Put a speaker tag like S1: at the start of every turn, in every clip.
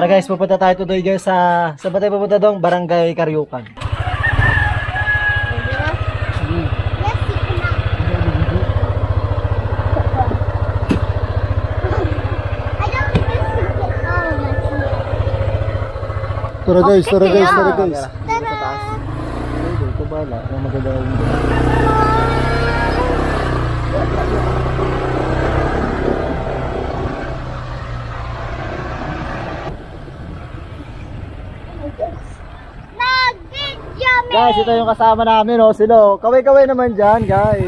S1: Tara guys, pupunta tayo today guys sa ba tayo pupunta doon? Barangay Karyukan. Tara guys, tara guys, tara guys. Ito bala, ang maganda yung guys, ito yung kasama namin, oh, sila. Kaway-kaway naman dyan, guys.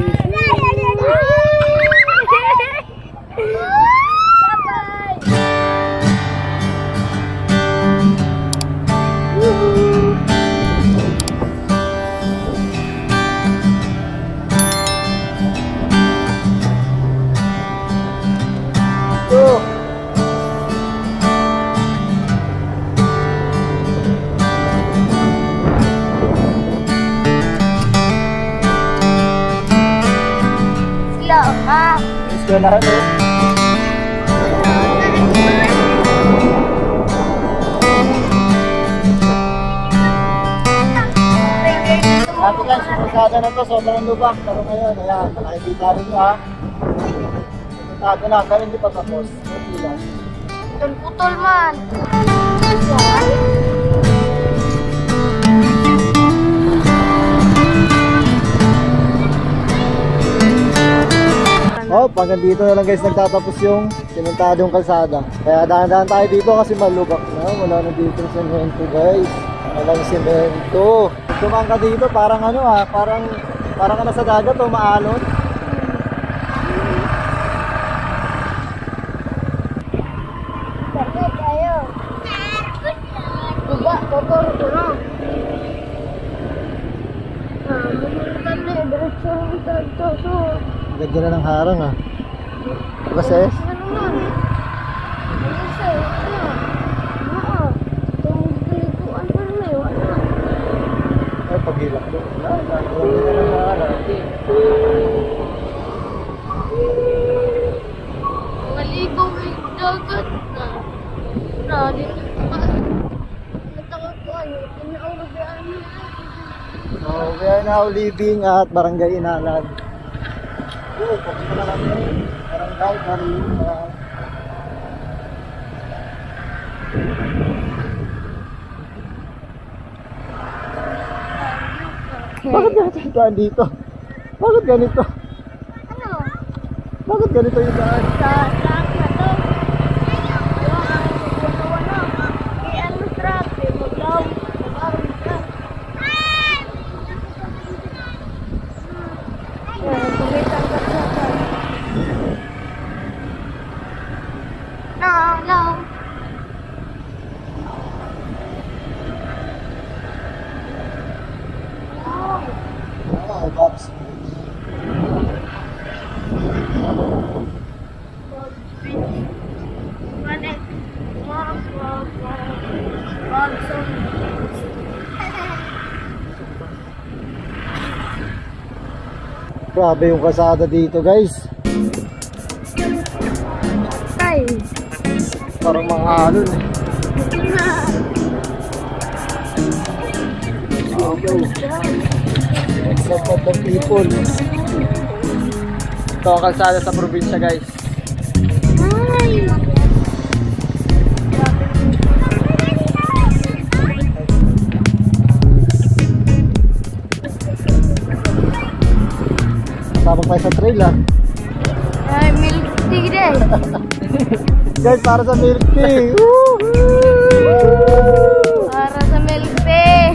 S1: Eskwelahan eh. Dati guys, yung pasada na to, sobrang lubak. Pero ngayon, ayan, nakikita rin nyo ha. Pasada na, pero hindi pa tapos.
S2: Putol man.
S1: Oh, hanggang dito na lang guys nagtatapos yung simentadong kalsada. Kaya dahan-dahan tayo dito kasi malubak na. Wala na dito yung semento guys. Walang semento. Tumang ka dito parang ano ha, parang ka nasa dagat o maalon.
S2: Bakit tayo? Diba, motor ko na. Mamulitan na, diretso ng tanto.
S1: Ganda na ng harang ha. Kasi?
S2: Ano man? Ano sa'yo? Ano? Oo. Tumulikuan pa na may wala.
S1: Ay, paghilak doon. Wala na ng harang.
S2: Maligo may dagat na. Na, dito pa. Natakot ko ano. Pinaulagaan niya.
S1: Oh, we are now leaving at Barangay Inalan. Oh, pagkita na namin. Barangay Karyukan. Bakit ganito yung daan dito? Bakit ganito?
S2: Ano?
S1: Bakit ganito yung daan?
S2: Sa truck na to. Yung ang wala. Kaya ano truck? Maglaw. Mag-arm truck. Kumitan ka truck. No.
S1: Oh, Pops. Grabe yung kasada dito guys.
S2: Ay.
S1: Parang mga alon eh. Okay. Except of the people. Ito ang kalsada sa probinsya guys.
S2: Ay.
S1: Kasama tayo sa trail ah.
S2: Ay, milk tea din.
S1: Guys, para sa milk tea.
S2: Para sa milk tea.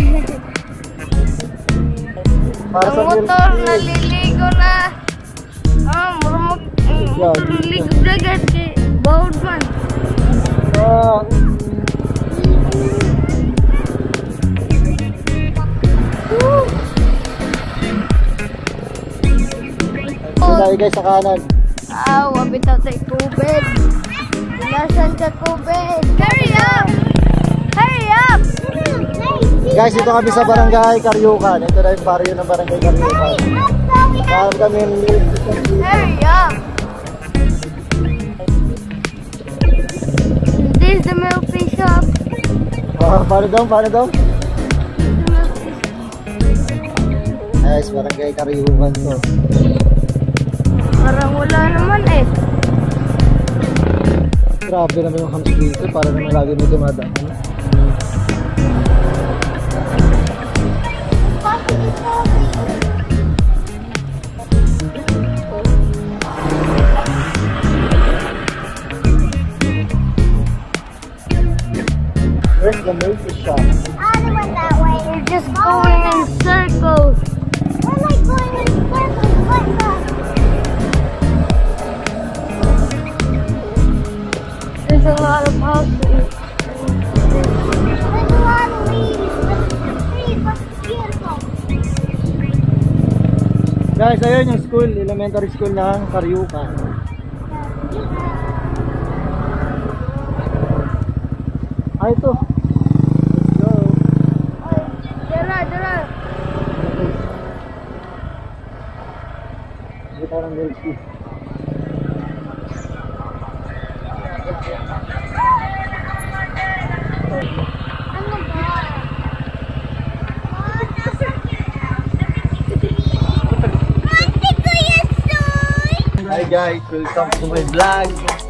S1: Para
S2: Ang
S1: sa milk
S2: motor
S1: tea.
S2: naliligo na. Motor naliligo dagat kay bawd man.
S1: Ah. Tayo guys sa kanan.
S2: Wabitaw tayo kubed. Nasaan ka kubed? Hurry up! Hurry up!
S1: Guys, dito kami sa Barangay Karyukan. Ito na yung barrio ng Barangay Karyukan. Saan kami
S2: Hurry up! This is the milk tea shop.
S1: Paano daw? Paano daw? Guys, barangay Karyukan to.
S2: Parang wala naman eh.
S1: Grabe naman yung hams dito. Para naman lagi may dumadaan. Where's the movie shop?
S2: I went that way. You're just going in circles. We're like going in circles. What the? There's a lot of houses. There's a lot of leaves. The trees look beautiful.
S1: Guys, ayun yung school, elementary school ng Karyukan. Ay, ito. Let's go.
S2: Dala, dala.
S1: Hindi tayo ng milk tea.
S2: Ano ba?
S1: Hi guys, welcome to my vlog.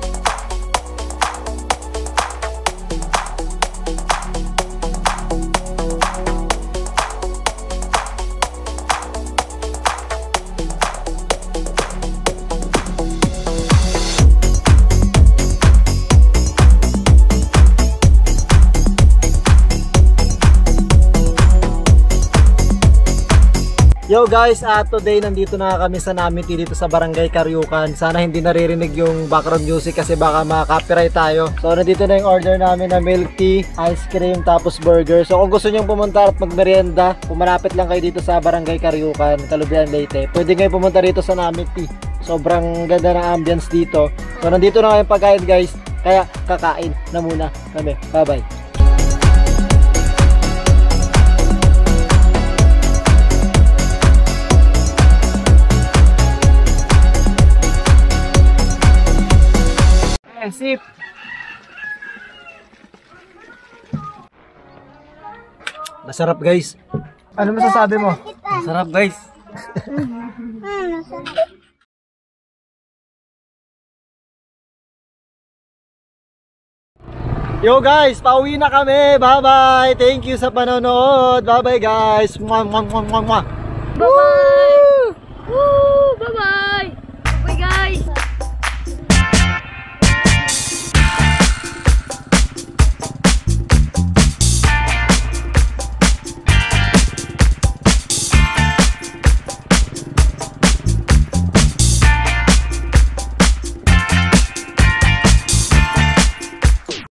S1: Yo guys, today nandito na kami sa Namiti dito sa Barangay Karyukan. Sana hindi naririnig yung background music kasi baka maka-copyright tayo. So nandito na yung order namin na milk tea, ice cream, tapos burger. So kung gusto nyo pumunta at magmerienda, pumalapit lang kayo dito sa Barangay Karyukan, Kalubian, Leyte. Pwede kayo pumunta dito sa Namiti. Sobrang ganda ng ambience dito. So nandito na kayong pagkain guys, kaya kakain na muna kami. Bye bye. Sip. Masarap guys. Ano masasabi mo? Masarap guys. Yo guys, pauwi na kami. Bye bye. Thank you sa panonood. Bye bye guys. Mwah, mwah, mwah, mwah, mwah.
S2: Bye-bye.